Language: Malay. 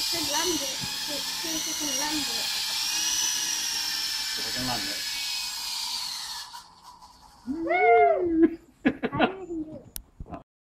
should land it. See if we can land it. If I can land it. Woo!